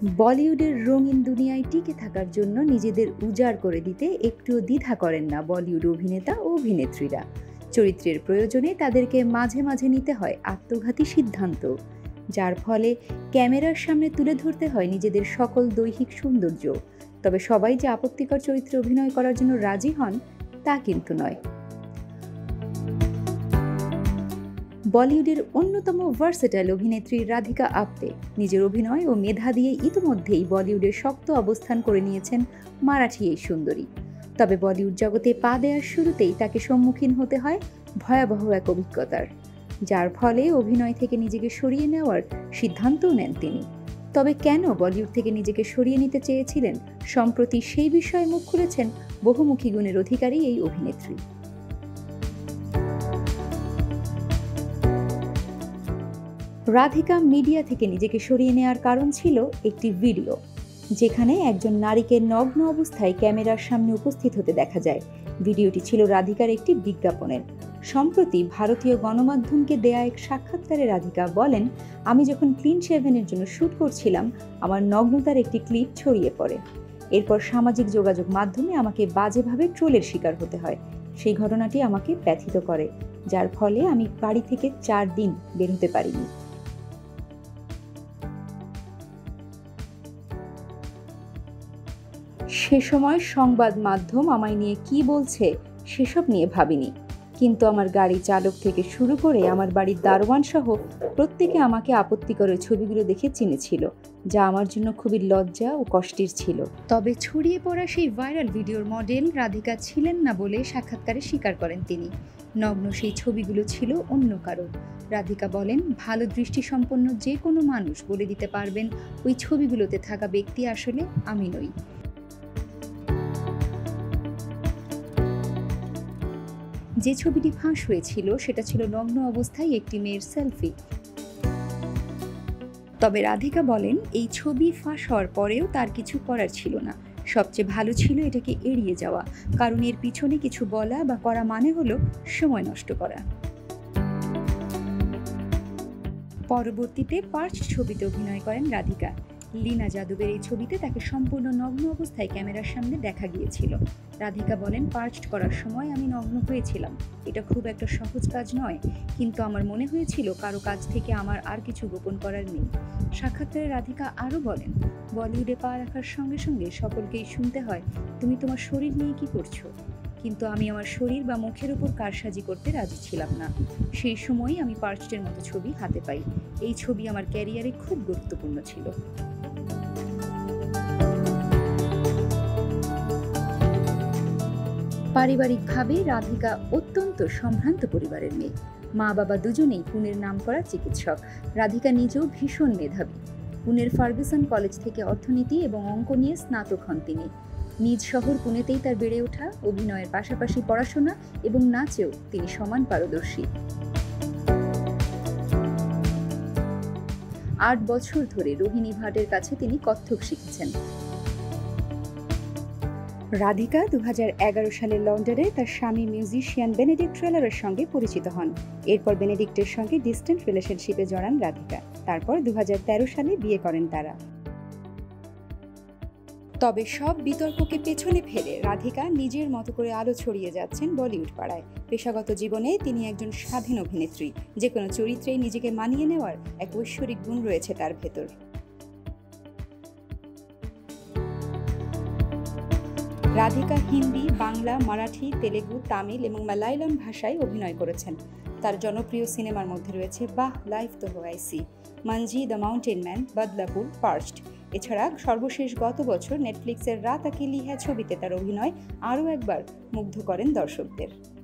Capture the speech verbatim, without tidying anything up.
বলিউডের রঙিন দুনিয়ায় টিকে থাকার জন্য নিজেদের উজাড় করে দিতে একটুও দ্বিধা করেন না বলিউড অভিনেতা ও অভিনেত্রীরা। চরিত্রের প্রয়োজনে তাদেরকে মাঝে মাঝে নিতে হয় আত্মঘাতী সিদ্ধান্ত, যার ফলে ক্যামেরার সামনে তুলে ধরতে হয় নিজেদের সকল দৈহিক সৌন্দর্য। তবে সবাই যে আপত্তিকর চরিত্রে অভিনয় করার জন্য রাজি হন তা কিন্তু নয়। বলিউডের অন্যতম ভার্সেটাইল অভিনেত্রী রাধিকা আপ্তে নিজের অভিনয় ও মেধা দিয়ে ইতিমধ্যেই বলিউডের শক্ত অবস্থান করে নিয়েছেন মারাঠি এই সুন্দরী। তবে বলিউড জগতে পা দেওয়ার শুরুতেই তাকে সম্মুখীন হতে হয় ভয়াবহ এক অভিজ্ঞতার, যার ফলে অভিনয় থেকে নিজেকে সরিয়ে নেওয়ার সিদ্ধান্তও নেন তিনি। তবে কেন বলিউড থেকে নিজেকে সরিয়ে নিতে চেয়েছিলেন, সম্প্রতি সেই বিষয়ে মুখ খুলেছেন বহুমুখী গুণের অধিকারী এই অভিনেত্রী। রাধিকা মিডিয়া থেকে নিজেকে সরিয়ে নেওয়ার কারণ ছিল একটি ভিডিও, যেখানে একজন নারীকে নগ্ন অবস্থায় ক্যামেরার সামনে উপস্থিত হতে দেখা যায়। ভিডিওটি ছিল রাধিকার একটি বিজ্ঞাপনের। সম্প্রতি ভারতীয় গণমাধ্যমকে দেয়া এক সাক্ষাৎকারে রাধিকা বলেন, আমি যখন ক্লিন শেভেনের জন্য শ্যুট করছিলাম, আমার নগ্নতার একটি ক্লিপ ছড়িয়ে পড়ে। এরপর সামাজিক যোগাযোগ মাধ্যমে আমাকে বাজেভাবে ট্রোলের শিকার হতে হয়। সেই ঘটনাটি আমাকে ব্যথিত করে, যার ফলে আমি বাড়ি থেকে চার দিন বের হতে পারিনি। সে সময় সংবাদ মাধ্যম আমায় নিয়ে কি বলছে সেসব নিয়ে ভাবিনি, কিন্তু আমার গাড়ি চালক থেকে শুরু করে আমার বাড়ির দারোয়ান সহ প্রত্যেকে আমাকে আপত্তিকর ছবিগুলো দেখে চিনেছিল, যা আমার জন্য খুবই লজ্জা ও কষ্টের ছিল। তবে ছড়িয়ে পড়া সেই ভাইরাল ভিডিওর মডেল রাধিকা ছিলেন না বলে সাক্ষাৎকারে স্বীকার করেন তিনি। নগ্ন সেই ছবিগুলো ছিল অন্য কারো। রাধিকা বলেন, ভালো দৃষ্টিসম্পন্ন যে কোনো মানুষ বলে দিতে পারবেন ওই ছবিগুলোতে থাকা ব্যক্তি আসলে আমি নই। যে ছবিটি ফাঁস হয়েছিল সেটা ছিল নগ্ন অবস্থায় একটি মেয়ের সেলফি। তবে রাধিকা বলেন, এই ছবি ফাঁস হওয়ার পরেও তার কিছু করার ছিল না। সবচেয়ে ভালো ছিল এটাকে এড়িয়ে যাওয়া, কারণ এর পিছনে কিছু বলা বা করা মানে হলো সময় নষ্ট করা। পরবর্তীতে পার্চ ছবিতে অভিনয় করেন রাধিকা। লীনা যাদবের এই ছবিতে তাকে সম্পূর্ণ নগ্ন অবস্থায় ক্যামেরার সামনে দেখা গিয়েছিল। রাধিকা বলেন, পার্চ করার সময় আমি নগ্ন হয়েছিলাম। এটা খুব একটা সহজ কাজ নয়, কিন্তু আমার মনে হয়েছিল কারো কাছ থেকে আমার আর কিছু গোপন করার নেই। সাক্ষাৎকারে রাধিকা আরও বলেন, বলিউডে পা রাখার সঙ্গে সঙ্গে সকলকেই শুনতে হয়, তুমি তোমার শরীর নিয়ে কি করছো? কিন্তু আমি আমার শরীর বা মুখের উপর কারসাজি করতে রাজি ছিলাম না। সেই সময়ই আমি পার্চটের মতো ছবি হাতে পাই। এই ছবি আমার ক্যারিয়ারে খুব গুরুত্বপূর্ণ ছিল। পারিবারিকভাবে রাধিকা অত্যন্ত সম্ভ্রান্ত পরিবারের মেয়ে। মা বাবা দুজনেই পুনের নামকরা চিকিৎসক। রাধিকা নিজেও ভীষণ মেধাবী। পুনের ফার্গুসন কলেজ থেকে অর্থনীতি এবং অঙ্ক নিয়ে স্নাতক হন তিনি। নিজ শহর পুনেতেই তার বেড়ে ওঠা। অভিনয়ের পাশাপাশি পড়াশোনা এবং নাচেও তিনি সমান পারদর্শী। আট বছর ধরে রোহিণী ভাটের কাছে তিনি কত্থক শিখেছেন। রাধিকা দু হাজার এগারো সালে লন্ডনে তার স্বামী মিউজিশিয়ান বেনেডিক্ট ট্রেলারের সঙ্গে পরিচিত হন। এরপর বেনেডিক্টের সঙ্গে ডিস্টেন্ট রিলেশনশিপে জড়ান রাধিকা। তারপর দু হাজার তেরো সালে বিয়ে করেন তারা। তবে সব বিতর্ককে পেছনে ফেলে রাধিকা নিজের মতো করে আলো ছড়িয়ে যাচ্ছেন বলিউড পাড়ায়। পেশাগত জীবনে তিনি একজন স্বাধীন অভিনেত্রী। যে কোনো চরিত্রেই নিজেকে মানিয়ে নেওয়ার এক ঐশ্বরিক গুণ রয়েছে তার ভেতর। রাধিকা হিন্দি, বাংলা, মারাঠি, তেলেগু, তামিল এবং মালায়ালাম ভাষায় অভিনয় করেছেন। তার জনপ্রিয় সিনেমার মধ্যে রয়েছে বাহ, লাইফ তো হোয়াইসি, Manjhi, the mountain man, Badlapur, parched. এছাড়া সর্বশেষ গত বছর নেটফ্লিক্সের রাত আকেলি হ্যায় ছবিতে তার অভিনয় আরও একবার মুগ্ধ করেন দর্শকদের।